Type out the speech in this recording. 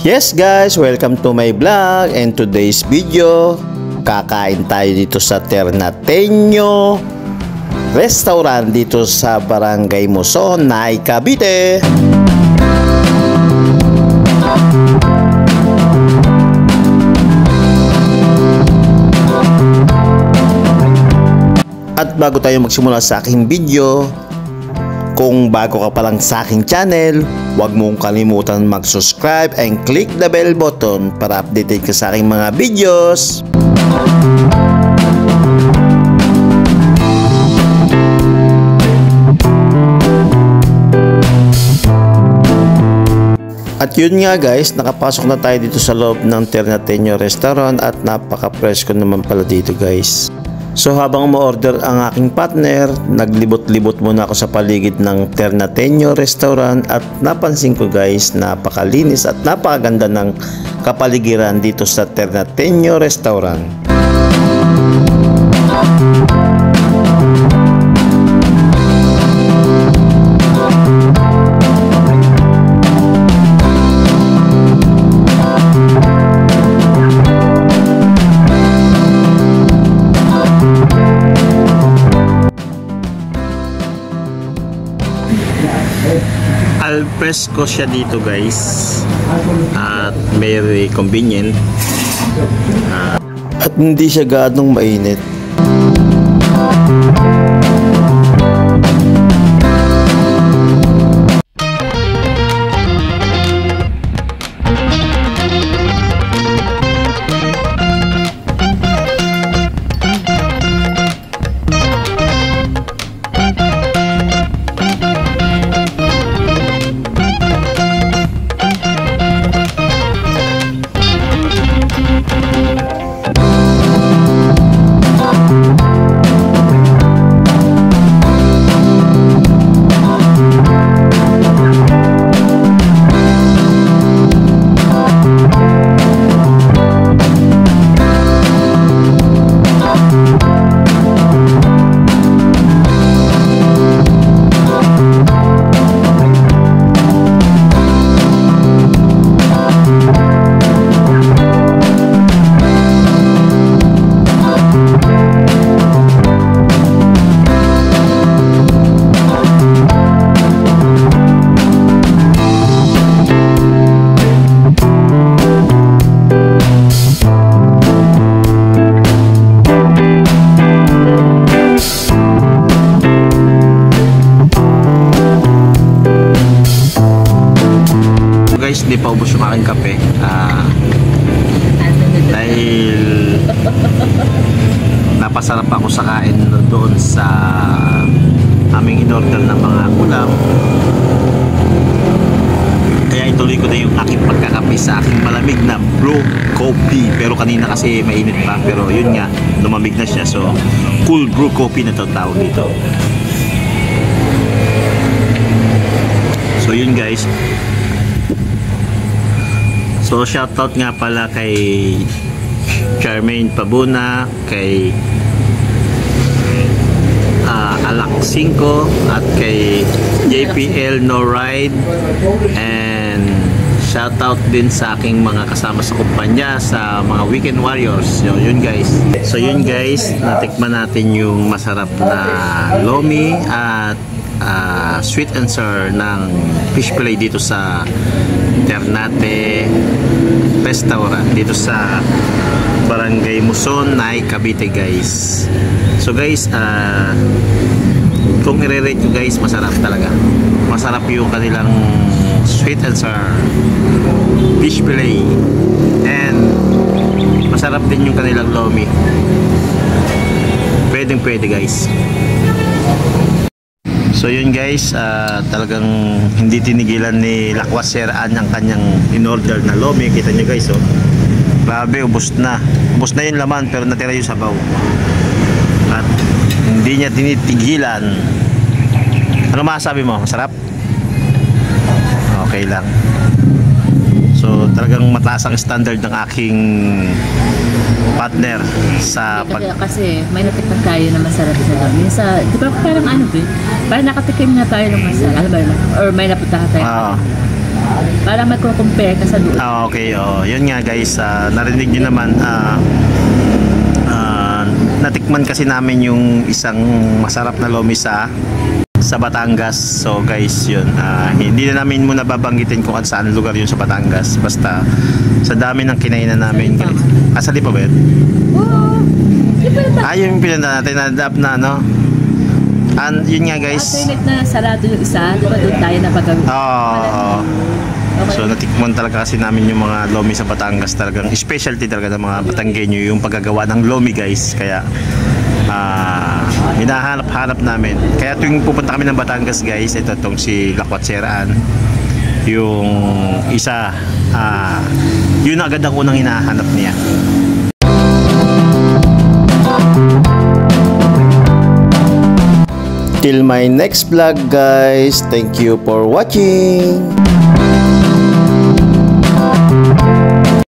Yes guys, welcome to my vlog, and today's video, kakain tayo dito sa Ternateño Restaurant dito sa Barangay Muson, Nay, Cavite. At bago tayo magsimula sa aking video, kung bago ka pa lang sa aking channel, huwag mong kalimutan mag-subscribe and click the bell button para updated ka sa aking mga videos. At yun nga guys, nakapasok na tayo dito sa loob ng Ternateño Restaurant at napaka-presko naman pala dito guys. So habang ma-order ang aking partner, naglibot-libot muna ako sa paligid ng Ternateño Restaurant at napansin ko guys, napakalinis at napakaganda ng kapaligiran dito sa Ternateño Restaurant. Alfresco siya dito guys at very convenient at hindi siya gaanong mainit. Hindi pa ubos yung aking kape dahil napasarap ako sa kain doon sa aming in-order ng mga ulam, kaya ituloy ko na yung aking pagkakape sa aking malamig na brew coffee. Pero kanina kasi mainit pa, pero yun nga, lumamig na siya, so cool brew coffee na tawag dito. So yun guys. So shoutout nga pala kay Charmaine Pabuna, kay Alak 5 at kay JPL No Ride, and shoutout din sa aking mga kasama sa kumpanya sa mga Weekend Warriors. So yun guys, natikman natin yung masarap na lomi at sweet and sour ng fish fillet dito sa Ternate Restaurant dito sa Barangay Muson, Nay, Cavite guys. So guys, kung i-rate ko guys, masarap talaga. Masarap yung kanilang sweet and sour fish fillet, and masarap din yung kanilang lomi. Pwedeng pwede guys. So yun guys, talagang hindi tinigilan ni Lakwasera ang kanyang in-order na lomi. Kita nyo guys, oh. Grabe, ubos na yung laman pero natira yung sabaw. At hindi niya tinitigilan. Ano masasabi mo? Masarap? Okay lang. So talagang mataas ang standard ng aking partner sa kasi may natikman tayo na masarap sa dami. Di ba parang ano ba? Parang nakatikim na tayo ng masarap. Alam ba yun? Or may napuntahan tayo. Para magko-compare ka sa doon. Okay, yun nga guys, narinig nyo naman, natikman kasi namin yung isang masarap na lomi sa Batangas. So guys, yun, hindi na namin muna babanggitin kung saan lugar yun sa Batangas. Basta sa dami ng kinainan namin. Sa Lipa ba yun? Oo. Yung pinunta natin na adapt na, no? And yun nga guys. Alternate na sarado yung isa, di ba doon tayo napagawin? Oo. Okay. So natikman talaga kasi namin yung mga lomi sa Batangas, talagang specialty talaga ng mga Batanggenyo yung paggagawa ng lomi guys. Kaya hinahanap-hanap namin. Kaya tuwing pupunta kami ng Batangas guys, ito tong si Lakwat Seraan. Yung isa, yun agad ang unang hinahanap niya. Till my next vlog guys. Thank you for watching.